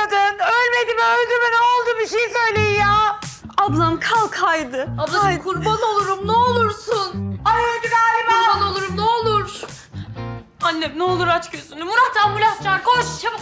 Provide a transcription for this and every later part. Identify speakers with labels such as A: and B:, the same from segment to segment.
A: kadın? Ölmedi mi, öldü mü, ne oldu? Bir şey söyleyin ya.
B: Ablam kalk haydi.
C: Ablacığım kurban olurum ne olursun.
A: Ay öldü galiba.
C: Kurban olurum ne olur. Annem ne olur aç gözünü. Murat ambulans çağır koş çabuk.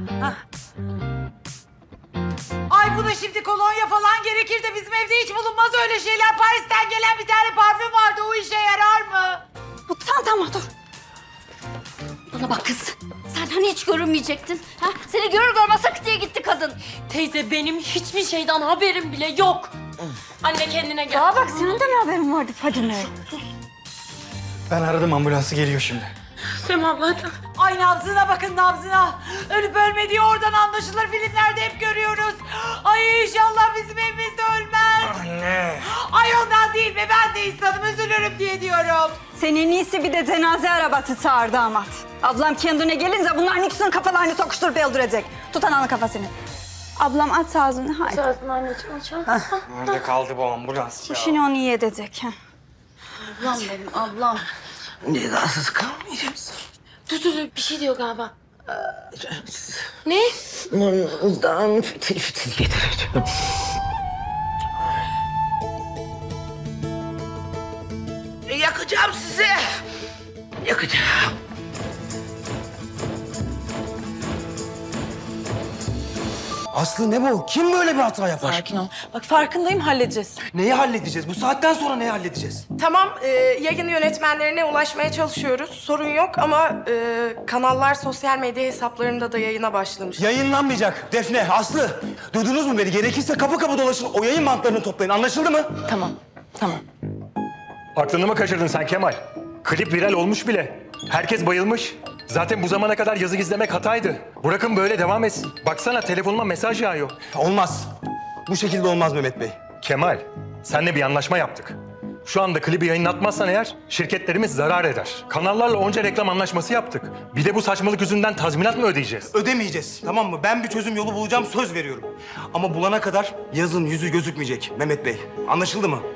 A: Ay buna şimdi kolonya falan gerekir de bizim evde hiç bulunmaz öyle şeyler. Paris'ten gelen bir tane parfüm vardı, o işe yarar mı?
B: Tamam dur.
C: Bana bak kız. Sen hani hiç görünmeyecektin? Ha? Seni görür görmez sakıt diye gitti kadın. Teyze benim hiçbir şeyden haberim bile yok. Anne kendine gel.
B: Aa bak senin de mi haberin vardı Fadime?
D: Ben aradım, ambulansı geliyor şimdi.
C: Sema abla hadi.
A: Ay nabzına bakın, nabzına. Ölüp ölmediği oradan anlaşılır, filmlerde hep görüyoruz. Ay inşallah bizim evimizde ölmez.
D: Anne.
A: Ay ondan değil be, ben de insanım, üzülürüm diye diyorum.
B: Senin iyisi bir de cenaze arabası çağır damat. Ablam kendine gelince bunların ikisinin kafalarını tokuşturup öldürecek. Tut ananın kafasını. Ablam aç ağzını haydi.
C: Çağırsın anneciğim aç.
D: Nerede kaldı bu ambulans ya?
B: Şimdi onu iyi edecek. Ha.
C: Ablam benim ablam.
E: Cezasız kalmayacağız.
C: Dur bir şey diyor galiba. Ne?
E: Burnunuzdan fitil fitil getireceğim. Yakacağım sizi. Yakacağım.
D: Aslı ne bu? Kim böyle bir hata yapar?
F: Sakin ol. Bak farkındayım halledeceğiz.
D: Neyi halledeceğiz? Bu saatten sonra neyi halledeceğiz?
F: Tamam yayın yönetmenlerine ulaşmaya çalışıyoruz. Sorun yok ama kanallar sosyal medya hesaplarında da yayına başlamış.
D: Yayınlanmayacak. Defne, Aslı. Duydunuz mu beni? Gerekirse kapı kapı dolaşın. O yayın bantlarını toplayın. Anlaşıldı mı?
F: Tamam.
G: Aklını mı kaçırdın sen Kemal? Klip viral olmuş bile. Herkes bayılmış. Zaten bu zamana kadar yazı gizlemek hataydı. Bırakın böyle devam etsin. Baksana telefonuma mesaj yağıyor.
D: Olmaz. Bu şekilde olmaz Mehmet Bey.
G: Kemal, seninle bir anlaşma yaptık. Şu anda klibi yayınlatmazsan eğer şirketlerimiz zarar eder. Kanallarla onca reklam anlaşması yaptık. Bir de bu saçmalık yüzünden tazminat mı ödeyeceğiz?
D: Ödemeyeceğiz, tamam mı? Ben bir çözüm yolu bulacağım, söz veriyorum. Ama bulana kadar yazın yüzü gözükmeyecek Mehmet Bey. Anlaşıldı mı?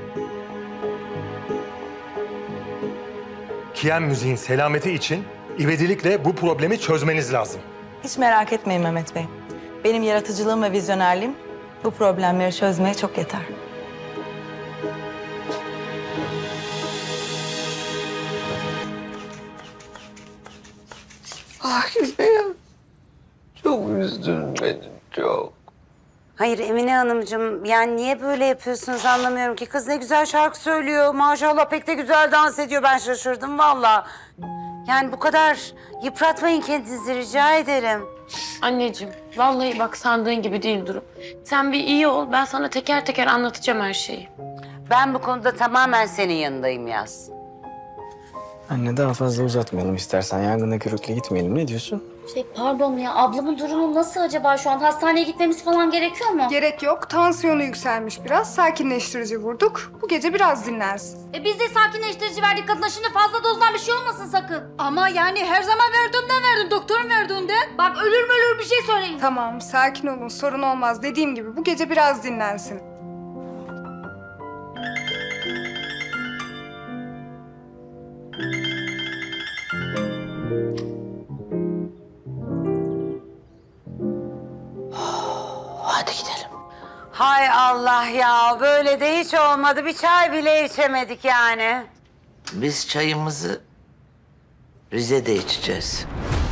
G: Kiyen müziğin selameti için ivedilikle bu problemi çözmeniz lazım.
H: Hiç merak etmeyin Mehmet Bey. Benim yaratıcılığım ve vizyonerliğim bu problemleri çözmeye çok yeter.
E: Ah güzelim. Çok üzdün beni çok.
A: Hayır Emine Hanımcığım, yani niye böyle yapıyorsunuz anlamıyorum ki. Kız ne güzel şarkı söylüyor. Maşallah pek de güzel dans ediyor. Ben şaşırdım valla. Yani bu kadar yıpratmayın kendinizi, rica ederim.
C: Anneciğim vallahi bak sandığın gibi değil durum. Sen bir iyi ol ben sana teker teker anlatacağım her şeyi.
A: Ben bu konuda tamamen senin yanındayım Yaz.
I: Anne daha fazla uzatmayalım istersen. Yangına körükle gitmeyelim. Ne diyorsun?
J: Pardon ya ablamın durumu nasıl acaba şu an? Hastaneye gitmemiz falan gerekiyor mu?
K: Gerek yok. Tansiyonu yükselmiş biraz. Sakinleştirici vurduk. Bu gece biraz dinlensin.
J: Biz de sakinleştirici verdik kadına. Şimdi fazla dozdan bir şey olmasın sakın. Ama yani her zaman verdiğimden verdim. Doktorun verdiğinde. Bak ölür bir şey söyleyin.
K: Tamam, sakin olun. Sorun olmaz. Dediğim gibi bu gece biraz dinlensin.
E: Hadi gidelim.
A: Hay Allah ya, böyle de hiç olmadı. Bir çay bile içemedik yani.
E: Biz çayımızı Rize'de içeceğiz.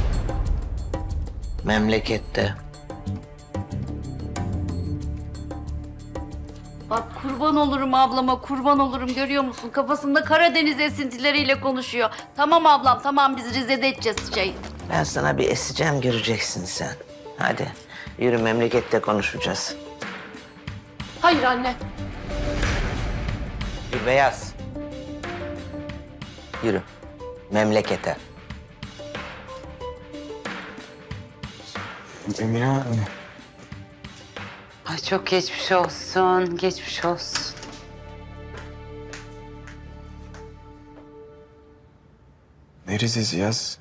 E: Memlekette.
J: Bak kurban olurum ablama kurban olurum görüyor musun? Kafasında Karadeniz esintileriyle konuşuyor. Tamam ablam tamam biz Rize'de içeceğiz çayı.
E: Ben sana bir eseceğim göreceksin sen. Hadi yürü memlekette konuşacağız.
C: Hayır anne.
E: Bir beyaz. Yürü memlekete.
I: Emine anne.
A: Ay çok geçmiş olsun, geçmiş olsun.
I: Ne Rize'si Yaz?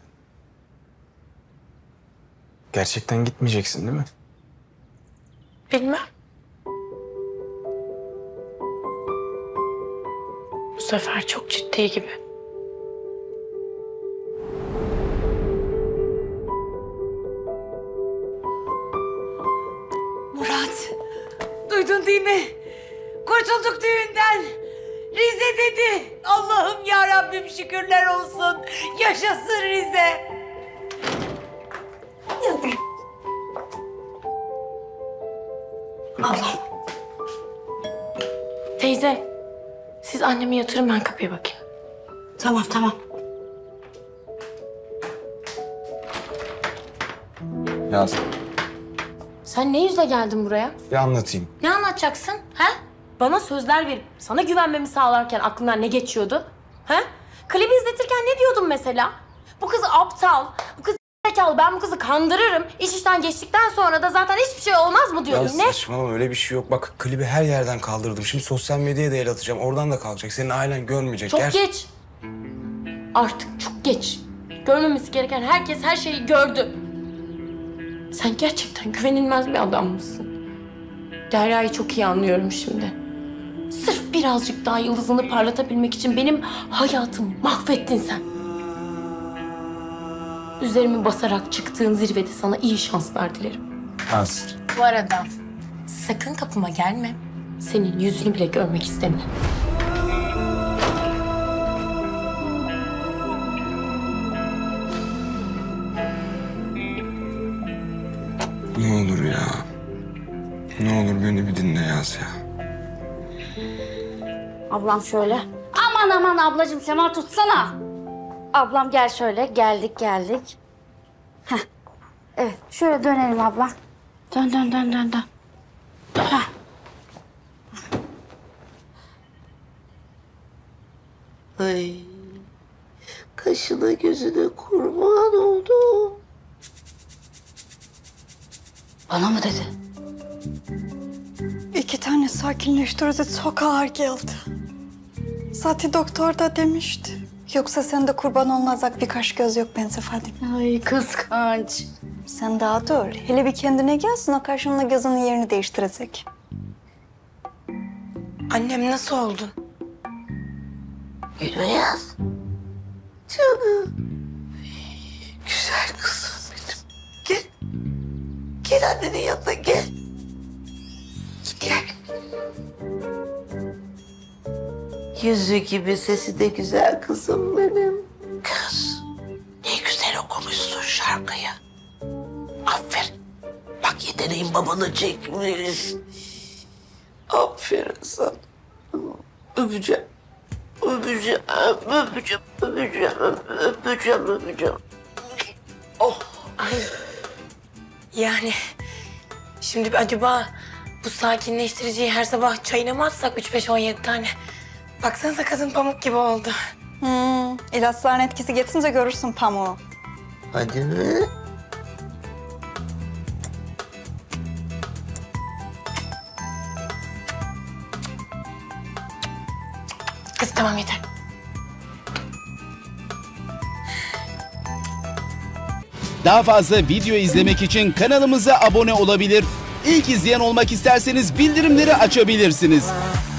I: Gerçekten gitmeyeceksin değil mi?
C: Bilmem. Bu sefer çok ciddi gibi.
A: Duydun değil mi? Kurtulduk düğünden. Rize dedi. Allah'ım ya Rabbim şükürler olsun. Yaşasın Rize.
F: Allah. Teyze, siz annemi yatırın, ben kapıya bakayım.
A: Tamam tamam.
L: Yaz.
F: Sen ne yüzle geldin buraya?
L: Bir anlatayım.
F: Ne anlatacaksın? He? Bana sözler verip sana güvenmemi sağlarken aklından ne geçiyordu? He? Klibi izletirken ne diyordun mesela? Bu kız aptal, bu kız zekalı, ben bu kızı kandırırım. İş işten geçtikten sonra da zaten hiçbir şey olmaz mı diyordun?
L: Ya
F: Ne?
L: saçmalama, öyle bir şey yok. Bak klibi her yerden kaldırdım. Şimdi sosyal medyaya da el atacağım. Oradan da kalkacak. Senin ailen görmeyecek.
F: Çok geç. Artık çok geç. Görmemesi gereken herkes her şeyi gördü. Sen gerçekten güvenilmez bir adam mısın? Derya'yı çok iyi anlıyorum şimdi. Sırf birazcık daha yıldızını parlatabilmek için benim hayatımı mahvettin sen. Üzerimi basarak çıktığın zirvede sana iyi şanslar dilerim.
L: Az.
F: Bu arada sakın kapıma gelme. Senin yüzünü bile görmek istemiyorum.
L: Ne olur ya. Ne olur beni bir dinle Yaz ya.
J: Ablam şöyle. Aman aman ablacığım Sema tutsana. Ablam gel şöyle. Geldik. Heh. Evet şöyle dönelim abla. Dön. Heh.
E: Ay, kaşına gözüne kurban oldum.
J: Bana mı dedi?
B: 2 tane sakinleştirici çok ağır geldi. Zaten doktor da demişti. Yoksa sende kurban olmazak birkaç göz yok bense Fadime.
J: Ay kıskanç.
B: Sen daha dur. Hele bir kendine gelsin, o karşımda gözünün yerini değiştirecek.
F: Annem nasıl oldun?
E: Gülbeyaz. Canım. Güzel kızım benim. Gel. Gel annenin yanına gel. Gel. Yüzü gibi sesi de güzel kızım benim. Kız, ne güzel okumuşsun şarkıyı. Aferin. Bak yeteneğin babanı çekmiş. Aferin sana. Öpeceğim. Öpeceğim.
F: Oh. Ay. Yani şimdi acaba bu sakinleştiriciyi her sabah çayına mı atsak 3-5-17 tane? Baksanıza kadın pamuk gibi oldu.
B: İlaçların etkisi geçince görürsün pamuğu.
E: Hadi mi?
F: Kız tamam yeter.
M: Daha fazla video izlemek için kanalımıza abone olabilir. İlk izleyen olmak isterseniz bildirimleri açabilirsiniz.